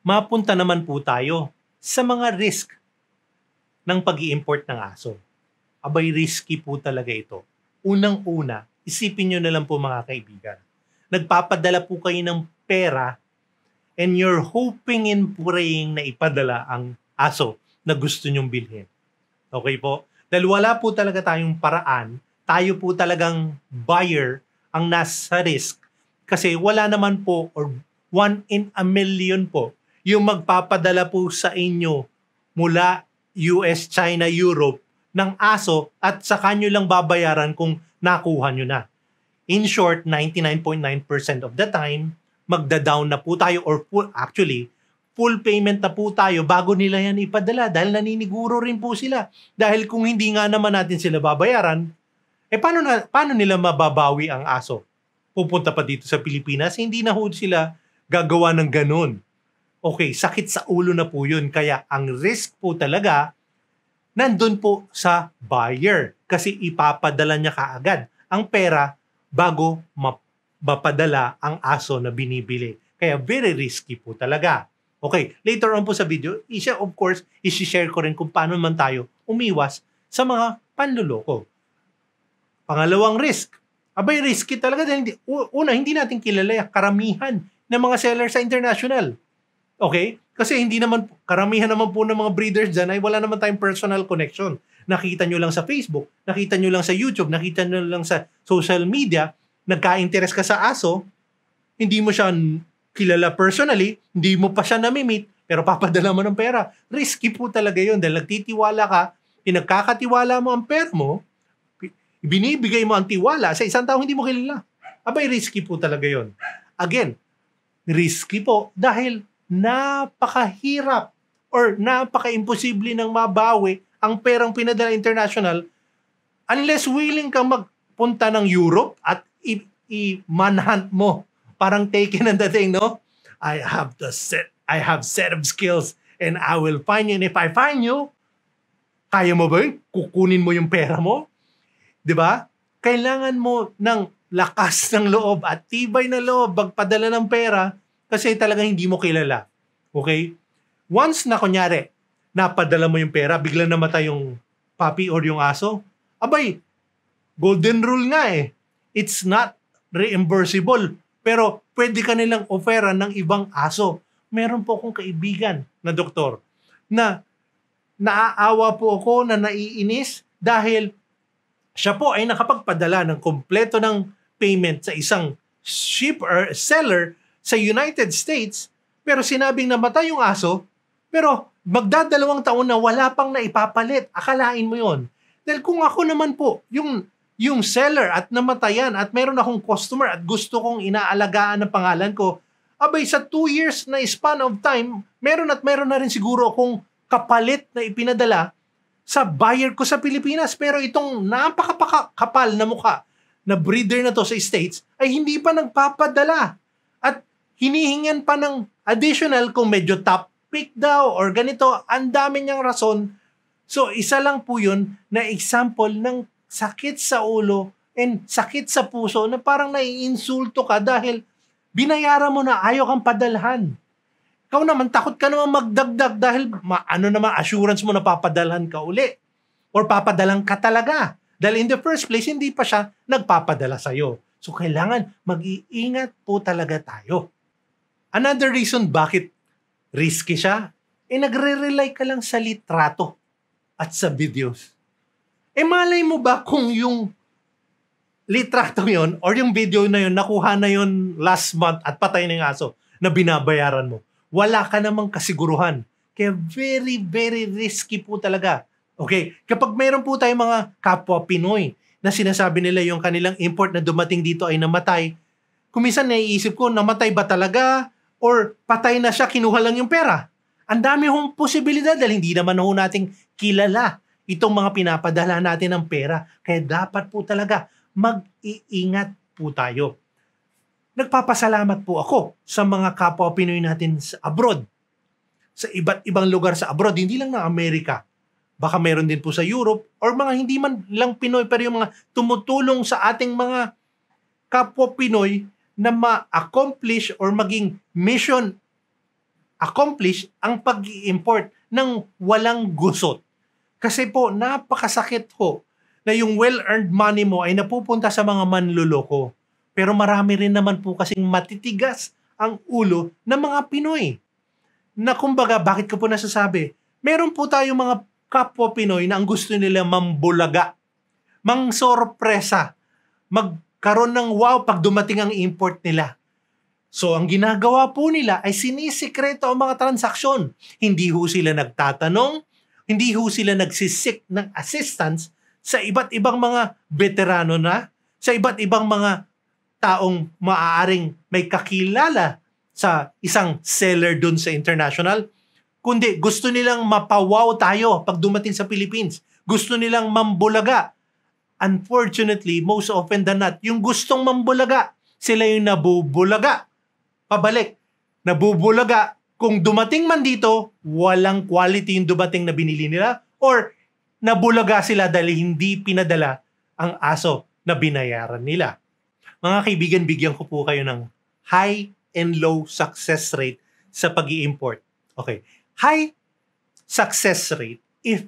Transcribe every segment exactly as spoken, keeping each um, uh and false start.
mapunta naman po tayo sa mga risk ng pag-i-import ng aso. Abay, risky po talaga ito. Unang-una, isipin nyo na lang po mga kaibigan. Nagpapadala po kayo ng pera and you're hoping and praying na ipadala ang aso na gusto nyong bilhin. Okay po? Dahil wala po talaga tayong paraan, tayo po talagang buyer ang nasa risk kasi wala naman po or one in a million po yung magpapadala po sa inyo mula U S, China, Europe ng aso at saka nyo lang babayaran kung nakuha nyo na. In short, ninety-nine point nine percent of the time, magda-down na po tayo or full, actually, full payment na po tayo bago nila yan ipadala dahil naniniguro rin po sila. Dahil kung hindi nga naman natin sila babayaran, eh paano, na, paano nila mababawi ang aso? Pupunta pa dito sa Pilipinas, hindi na ho sila gagawa ng ganun. Okay, sakit sa ulo na po yun. Kaya ang risk po talaga, nandun po sa buyer. Kasi ipapadala niya kaagad ang pera bago mapadala ang aso na binibili. Kaya very risky po talaga. Okay, later on po sa video, isa of course, isi-share ko rin kung paano man tayo umiwas sa mga panluloko. Pangalawang risk. Abay, risky talaga dahil hindi, una, hindi natin kilala karamihan ng mga seller sa international. Okay? Kasi hindi naman, karamihan naman po ng mga breeders dyan ay wala naman tayong personal connection. Nakita nyo lang sa Facebook, nakita nyo lang sa YouTube, nakita nyo lang sa social media, nagka-interest ka sa aso, hindi mo siya kilala personally, hindi mo pa siya nami-meet, pero papadala mo ng pera. Risky po talaga yun dahil nagtitiwala ka, pinagkakatiwala mo ang pera mo, binibigay mo ang tiwala sa isang tao hindi mo kilala. Abay, risky po talaga yun. Again, risky po dahil napakahirap or napaka-imposible nang mabawi ang perang pinadala international unless willing kang magpunta ng Europe at i-manhunt mo. Parang taken on the thing, no? I have the set, I have set of skills and I will find you. And if I find you, kaya mo ba yun? Kukunin mo yung pera mo? Diba? Kailangan mo ng lakas ng loob at tibay na loob magpadala ng pera kasi talagang hindi mo kilala. Okay? Once na kunyari, napadala mo yung pera, biglang namatay yung puppy or yung aso, abay, golden rule nga eh. It's not reimbursable. Pero pwede ka nilang offeran ng ibang aso. Meron po akong kaibigan na doktor na naaawa po ako na naiinis dahil siya po ay nakapagpadala ng kompleto ng payment sa isang shipper, seller sa United States, pero sinabing namatay yung aso, pero magdadalawang taon na wala pang naipapalit. Akalain mo yon. Dahil kung ako naman po, yung, yung seller at namatayan at meron akong customer at gusto kong inaalagaan ng pangalan ko, abay sa two years na span of time, meron at meron na rin siguro akong kapalit na ipinadala sa buyer ko sa Pilipinas. Pero itong napakapakapal na mukha na breeder na to sa States ay hindi pa nagpapadala. At hinihingan pa ng additional kung medyo top pick daw or ganito, ang dami niyang rason. So isa lang po yun na example ng sakit sa ulo and sakit sa puso na parang naiinsulto ka dahil binayaran mo na ayaw kang padalhan. Ikaw naman, takot ka naman magdagdag dahil ma- ano naman assurance mo na papadalhan ka uli or papadalang ka talaga. Dahil in the first place, hindi pa siya nagpapadala sa'yo. So kailangan mag-iingat po talaga tayo. Another reason bakit risky siya, eh nagre-rely ka lang sa litrato at sa videos. Eh malay mo ba kung yung litrato yon or yung video na yon nakuha na yon last month at patay na yung aso na binabayaran mo? Wala ka namang kasiguruhan. Kaya very, very risky po talaga. Okay? Kapag mayroon po tayong mga kapwa Pinoy na sinasabi nila yung kanilang import na dumating dito ay namatay, kuminsan naiisip ko, namatay ba talaga? Or patay na siya, kinuha lang yung pera. Ang dami hong posibilidad dahil hindi naman ho nating kilala itong mga pinapadala natin ng pera. Kaya dapat po talaga mag-iingat po tayo. Nagpapasalamat po ako sa mga kapwa Pinoy natin sa abroad. Sa iba't ibang lugar sa abroad, hindi lang ng Amerika. Baka meron din po sa Europe or mga hindi man lang Pinoy pero yung mga tumutulong sa ating mga kapwa Pinoy na ma-accomplish or maging mission accomplish ang pag-i-import ng walang gusot. Kasi po, napakasakit po na yung well-earned money mo ay napupunta sa mga manluloko. Pero marami rin naman po kasing matitigas ang ulo ng mga Pinoy. Na kumbaga, bakit ko po nasasabi? Meron po tayong mga kapwa Pinoy na ang gusto nila mambulaga, mang-sorpresa, magkaroon ng wow pag dumating ang import nila. So, ang ginagawa po nila ay sinisikreto ang mga transaksyon. Hindi ho sila nagtatanong, hindi ho sila nagsisik ng assistance sa iba't ibang mga veterano na, sa iba't ibang mga taong maaaring may kakilala sa isang seller dun sa international, kundi gusto nilang mapawaw tayo pag dumating sa Philippines. Gusto nilang mambulaga. Unfortunately, most often than not, yung gustong mambulaga, sila yung nabubulaga. Pabalik, nabubulaga. Kung dumating man dito, walang quality yung dumating na binili nila or nabulaga sila dahil hindi pinadala ang aso na binayaran nila. Mga kaibigan, bigyan ko po kayo ng high and low success rate sa pag-i-import. Okay. High success rate if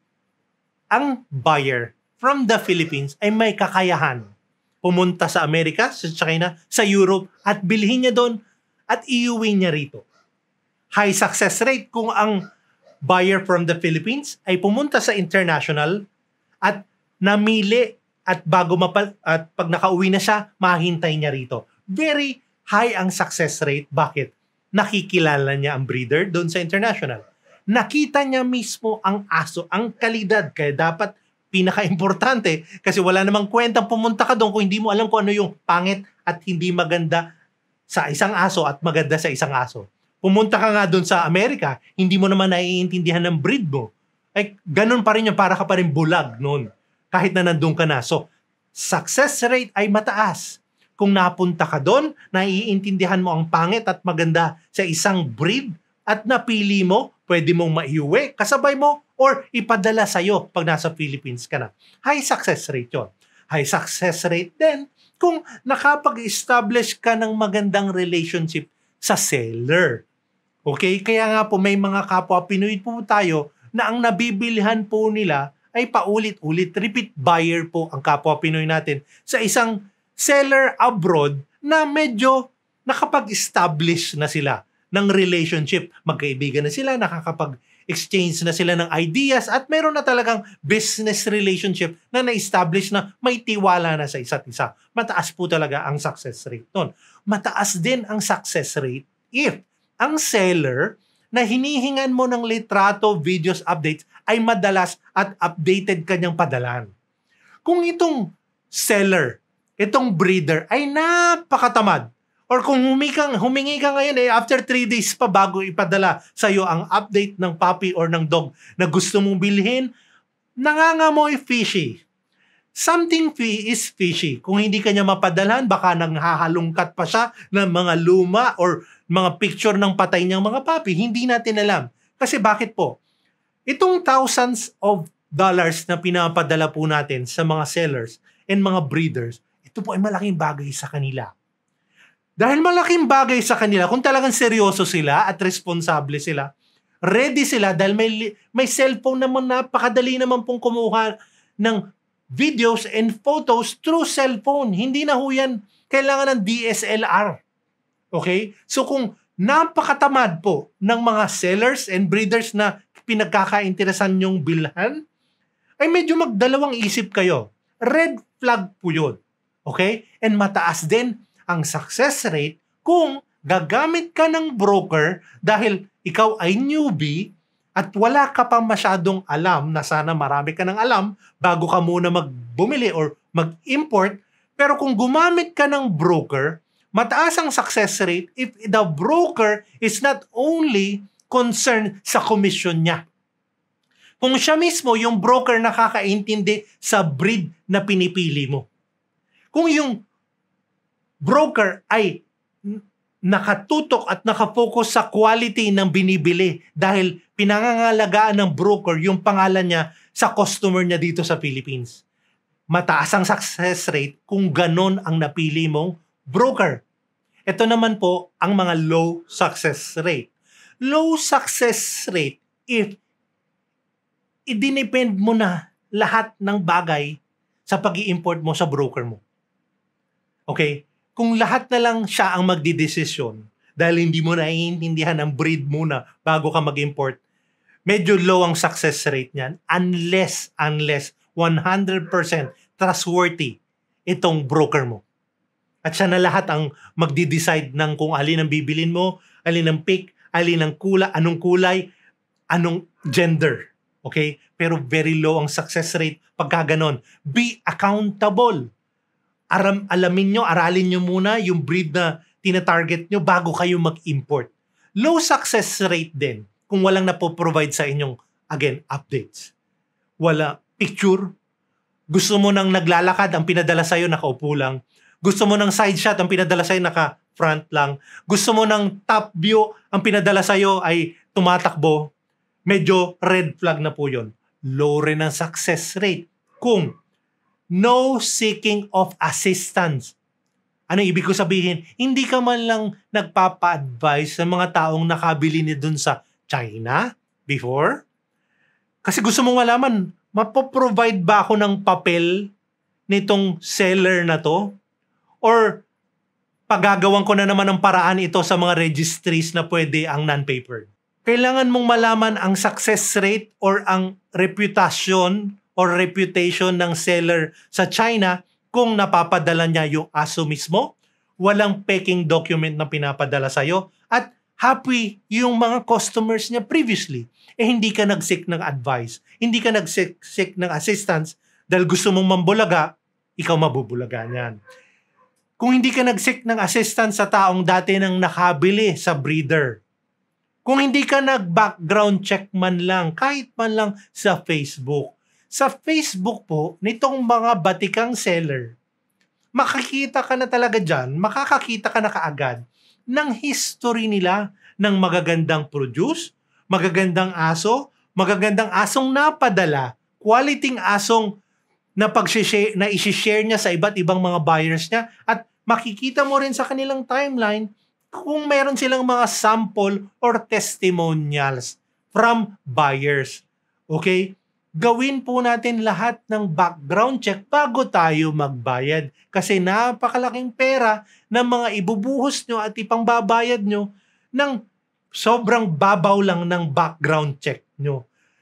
ang buyer from the Philippines ay may kakayahan pumunta sa Amerika, sa China, sa Europe at bilhin niya doon at iuwi niya rito. High success rate kung ang buyer from the Philippines ay pumunta sa international at namili at bago mapal at pag nakauwi na siya, mahintay niya rito. Very high ang success rate. Bakit? Nakikilala niya ang breeder doon sa international. Nakita niya mismo ang aso, ang kalidad. Kaya dapat pinaka-importante kasi wala namang kwentang pumunta ka doon kung hindi mo alam kung ano yung pangit at hindi maganda sa isang aso at maganda sa isang aso. Pumunta ka nga doon sa Amerika, hindi mo naman naiintindihan ng breed mo. Ay, ganun pa rin yung para ka pa rin bulag noon. Kahit na nandun ka na. So, success rate ay mataas. Kung napunta ka doon, naiintindihan mo ang pangit at maganda sa isang breed at napili mo, pwede mong maiuwi, kasabay mo, or ipadala sa'yo pag nasa Philippines ka na. High success rate yun. High success rate din kung nakapag-establish ka ng magandang relationship sa seller. Okay? Kaya nga po may mga kapwa Pinoy po tayo na ang nabibilihan po nila ay paulit-ulit, repeat buyer po ang kapwa Pinoy natin sa isang seller abroad na medyo nakapag-establish na sila ng relationship. Magkaibigan na sila, nakakapag-exchange na sila ng ideas at meron na talagang business relationship na na-establish na may tiwala na sa isa't isa. Mataas po talaga ang success rate nun. Mataas din ang success rate if ang seller na hinihingan mo ng litrato, videos, updates ay madalas at updated kanyang padalan. Kung itong seller, itong breeder ay napakatamad, or kung humingi ka, humingi ka ngayon eh, after three days pa bago ipadala sa iyo ang update ng puppy or ng dog na gusto mong bilhin, nangangamoy fishy. Something is fishy. Kung hindi kanya mapadalhan, baka nanghahalungkat pa siya ng mga luma or mga picture ng patay niyang mga puppy. Hindi natin alam. Kasi bakit po? Itong thousands of dollars na pinapadala po natin sa mga sellers and mga breeders, ito po ay malaking bagay sa kanila. Dahil malaking bagay sa kanila, kung talagang seryoso sila at responsable sila, ready sila dahil may, may cellphone naman, napakadali naman pong kumuha ng videos and photos through cellphone. Hindi na ho yan kailangan ng D S L R. Okay? So kung napakatamad po ng mga sellers and breeders na pinagkakainteresan nyong bilhan, ay medyo magdalawang isip kayo. Red flag po yun. Okay? And mataas din ang success rate kung gagamit ka ng broker dahil ikaw ay newbie at wala ka pa masyadong alam na sana marami ka ng alam bago ka muna magbumili or mag-import. Pero kung gumamit ka ng broker, mataas ang success rate if the broker is not only concerned sa commission niya. Kung siya mismo, yung broker nakakaintindi sa breed na pinipili mo. Kung yung broker ay nakatutok at nakafocus sa quality ng binibili dahil pinangangalagaan ng broker yung pangalan niya sa customer niya dito sa Philippines. Mataas ang success rate kung ganon ang napili mong broker. Ito naman po ang mga low success rate. Low success rate if idinepend mo na lahat ng bagay sa pag-i-import mo sa broker mo. Okay? Kung lahat na lang siya ang magdidesisyon dahil hindi mo naiintindihan ang breed muna bago ka mag-import, medyo low ang success rate niyan unless, unless one hundred percent trustworthy itong broker mo. At siya na lahat ang magdi-decide ng kung alin ang bibilin mo, alin ang pick, alin ang kulay, anong kulay, anong gender. Okay? Pero very low ang success rate pagka ganon. Be accountable. Aram, alamin nyo, aralin nyo muna yung breed na tina-target nyo bago kayo mag-import. Low success rate din kung walang napoprovide sa inyong, again, updates. Wala picture. Gusto mo nang naglalakad, ang pinadala sa'yo nakaupo lang. Gusto mo ng side shot, ang pinadala sa'yo naka-front lang. Gusto mo ng top view, ang pinadala sa'yo ay tumatakbo. Medyo red flag na po yun. Low rin ang success rate. Kung no seeking of assistance. Ano ibig ko sabihin? Hindi ka man lang nagpapa-advise sa mga taong nakabili ni dun sa China before. Kasi gusto mong malaman, mapoprovide ba ako ng papel nitong seller na to? Or pagagawan ko na naman ng paraan ito sa mga registries na pwede ang non-papered. Kailangan mong malaman ang success rate or ang reputation or reputation ng seller sa China kung napapadala niya yung aso mismo, walang peking document na pinapadala sa'yo, at happy yung mga customers niya previously. Eh hindi ka nag-seek ng advice, hindi ka nag-seek seek ng assistance dahil gusto mong mambulaga, ikaw mabubulaga niyan. Kung hindi ka nag-seek ng assistance sa taong dati nang nakabili sa breeder, kung hindi ka nag-background check man lang, kahit man lang sa Facebook, sa Facebook po, nitong mga batikang seller, makikita ka na talaga dyan, makakakita ka na kaagad ng history nila ng magagandang produce, magagandang aso, magagandang asong napadala, quality asong na pag-share, na i-share niya sa iba't ibang mga buyers niya, at makikita mo rin sa kanilang timeline kung meron silang mga sample or testimonials from buyers. Okay? Gawin po natin lahat ng background check bago tayo magbayad. Kasi napakalaking pera ng mga ibubuhos nyo at ipangbabayad nyo ng sobrang babaw lang ng background check nyo.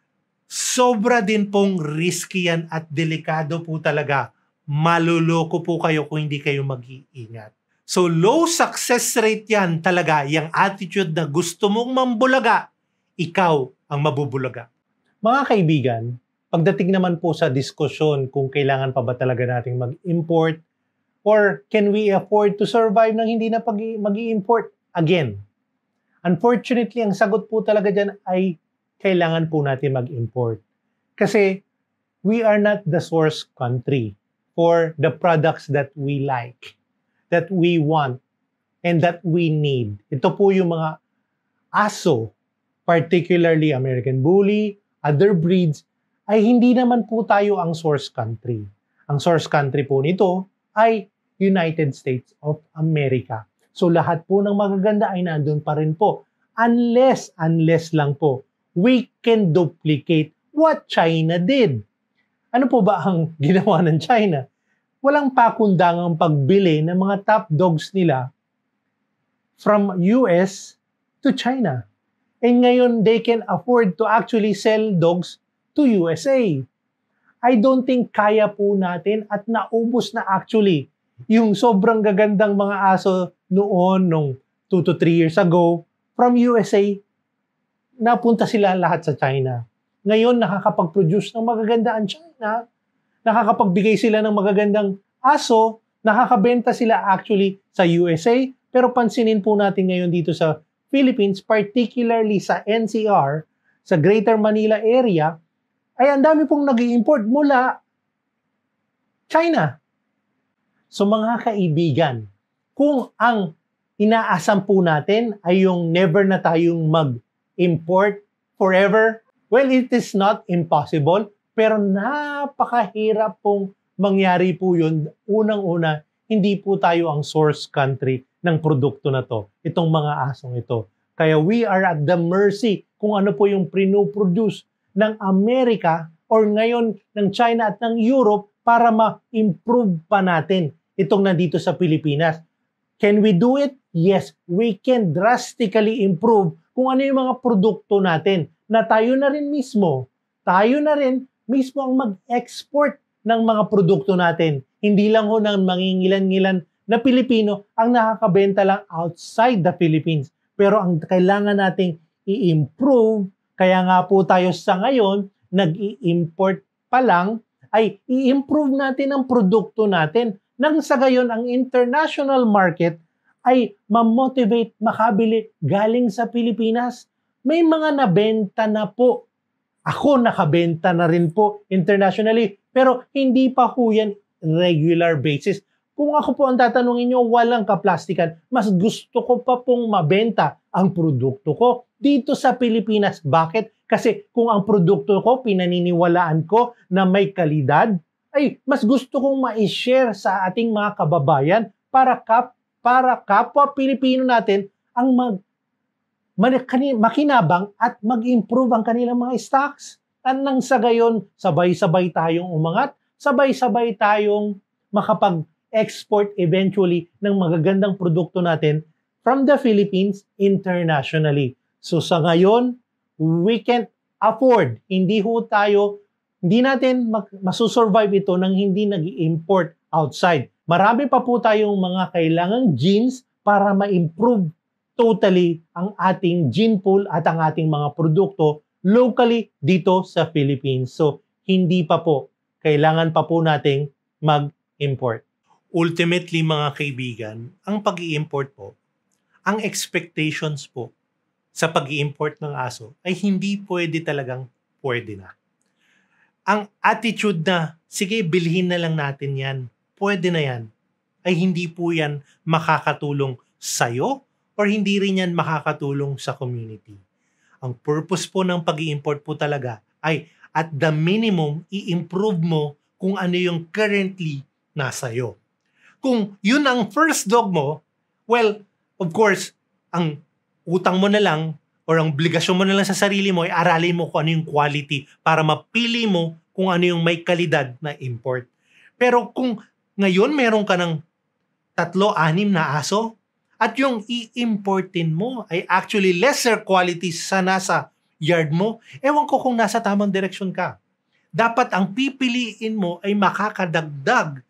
Sobra din pong risky yan at delikado po talaga. Maluloko po kayo kung hindi kayo mag-iingat. So low success rate yan talaga, yung attitude na gusto mong mambulaga, ikaw ang mabubulaga. Mga kaibigan, pagdating naman po sa diskusyon kung kailangan pa ba talaga nating mag-import or can we afford to survive nang hindi na mag-i-import? Again, unfortunately, ang sagot po talaga dyan ay kailangan po natin mag-import. Kasi we are not the source country for the products that we like, that we want, and that we need. Ito po yung mga aso, particularly American Bully, other breeds, ay hindi naman po tayo ang source country. Ang source country po nito ay United States of America. So lahat po ng magaganda ay nandun pa rin po. Unless, unless lang po, we can duplicate what China did. Ano po ba ang ginawa ng China? Walang pakundangang pagbili ng mga top dogs nila from U S to China. And ngayon, they can afford to actually sell dogs to U S A. I don't think kaya po natin at naubos na actually yung sobrang gagandang mga aso noon, nung two to three years ago, from U S A, napunta sila lahat sa China. Ngayon, nakakapag-produce ng magaganda ang China, nakakapagbigay sila ng magagandang aso, nakakabenta sila actually sa U S A, pero pansinin po natin ngayon dito sa Philippines, particularly sa N C R, sa Greater Manila area, ay ang dami pong nag-i-import mula China. So mga kaibigan, kung ang inaasam po natin ay yung never na tayong mag-import forever, well, it is not impossible, pero napakahirap pong mangyari po yun. Unang-una, hindi po tayo ang source country ng produkto na to, itong mga asong ito. Kaya we are at the mercy kung ano po yung pinoproduce ng Amerika or ngayon ng China at ng Europe para ma-improve pa natin itong nandito sa Pilipinas. Can we do it? Yes, we can drastically improve kung ano yung mga produkto natin na tayo na rin mismo, tayo na rin mismo ang mag-export ng mga produkto natin. Hindi lang ho ng mangingilan-ngilan na Pilipino ang nakakabenta lang outside the Philippines. Pero ang kailangan nating i-improve, kaya nga po tayo sa ngayon, nag-i-import pa lang, ay i-improve natin ang produkto natin nang sa gayon ang international market ay ma-motivate makabili galing sa Pilipinas. May mga nabenta na po. Ako nakabenta na rin po internationally, pero hindi pa po yan regular basis. Kung ako po ang tatanungin nyo, walang kaplastikan, mas gusto ko pa pong mabenta ang produkto ko dito sa Pilipinas. Bakit? Kasi kung ang produkto ko, pinaniniwalaan ko na may kalidad, ay mas gusto kong ma-share sa ating mga kababayan para kap para kapwa Pilipino natin ang mag makinabang at mag-improve ang kanilang mga stocks. At nang sa gayon, sabay-sabay tayong umangat, sabay-sabay tayong makapag-export eventually ng magagandang produkto natin from the Philippines internationally. So sa ngayon, we can afford, hindi ho tayo Hindi natin masusurvive ito nang hindi nag-i-import outside. Marami pa po tayong mga kailangang genes para ma-improve totally ang ating gene pool at ang ating mga produkto locally dito sa Philippines. So, hindi pa po. Kailangan pa po nating mag-import. Ultimately, mga kaibigan, ang pag-i-import po, ang expectations po sa pag-i-import ng aso ay hindi pwede talagang pwede na. Ang attitude na, sige, bilhin na lang natin yan, pwede na yan, ay hindi po yan makakatulong sa'yo or hindi rin yan makakatulong sa community. Ang purpose po ng pag-i-import po talaga ay at the minimum, i-improve mo kung ano yung currently nasa'yo. Kung yun ang first dog mo, well, of course, ang utang mo na lang or ang obligasyon mo na lang sa sarili mo ay aralin mo kung ano yung quality para mapili mo kung ano yung may kalidad na import. Pero kung ngayon meron ka ng tatlo, anim na aso at yung i-importin mo ay actually lesser quality sa nasa yard mo, ewan ko kung nasa tamang direksyon ka. Dapat ang pipiliin mo ay makakadagdag,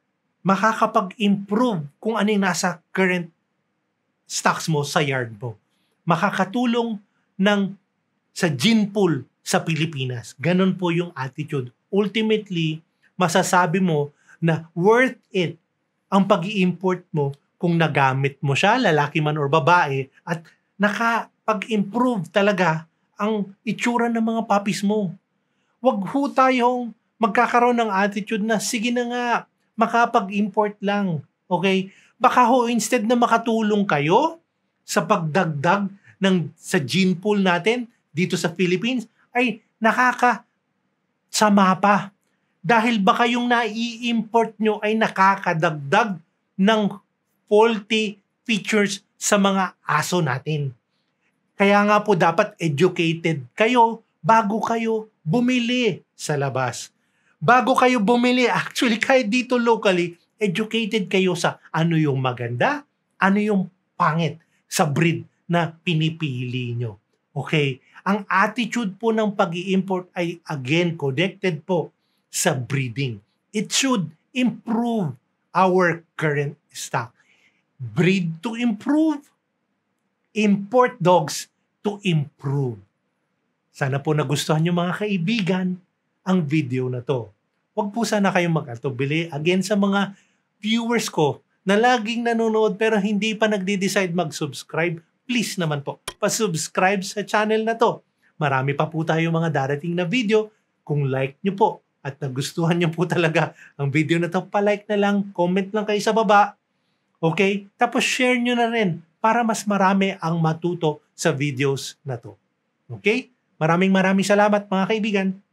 makakapag-improve kung ano yung nasa current stocks mo sa yard mo. Makakatulong ng sa gene pool sa Pilipinas. Ganon po yung attitude. Ultimately, masasabi mo na worth it ang pag-i-import mo kung nagamit mo siya, lalaki man or babae, at nakapag-improve talaga ang itsura ng mga puppies mo. Wag ho tayong magkakaroon ng attitude na sige na nga, makapag-import lang. Okay? Baka ho instead na makatulong kayo sa pagdagdag ng sa gene pool natin dito sa Philippines ay nakakasama pa. Dahil baka yung nai-import nyo ay nakakadagdag ng faulty features sa mga aso natin. Kaya nga po dapat educated kayo bago kayo bumili sa labas. Bago kayo bumili, actually kahit dito locally, educated kayo sa ano yung maganda, ano yung pangit sa breed na pinipili nyo. Okay? Ang attitude po ng pag-i-import ay again connected po sa breeding. It should improve our current stock. Breed to improve, import dogs to improve. Sana po nagustuhan nyo mga kaibigan ang video na to. Huwag po sana kayong mag-atubili. Again sa mga viewers ko na laging nanonood pero hindi pa nagde-decide mag-subscribe, please naman po, pa-subscribe sa channel na to. Marami pa po tayo mga darating na video. Kung like nyo po at nagustuhan nyo po talaga ang video na to, pa-like na lang, comment lang kayo sa baba. Okay? Tapos share nyo na rin para mas marami ang matuto sa videos na to. Okay? Maraming maraming salamat mga kaibigan.